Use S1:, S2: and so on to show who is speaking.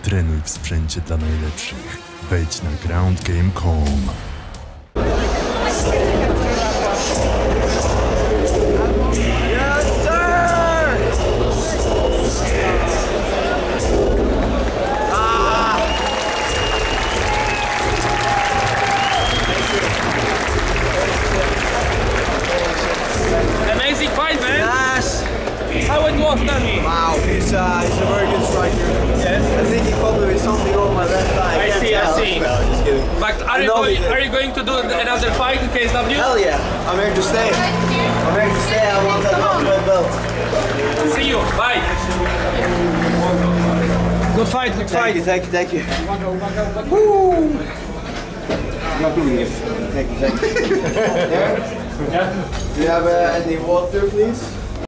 S1: Trenuj w sprzęcie dla najlepszych. Wejdź na groundgame.com.
S2: Amazing fight, man!
S3: Yes!
S2: How it was, tell me?
S3: Wow, he's a very good striker.
S2: Yes.
S3: I think he probably with something on my left eye.
S2: I see.
S3: Well, just kidding.
S2: But are you going to do another fight in KSW?
S3: Hell yeah, I'm here to stay. I'm here to stay, I want that red belt.
S2: See you, bye! Good fight, good fight.
S3: Thank you. Woo! Thank you. Do you have any water, please?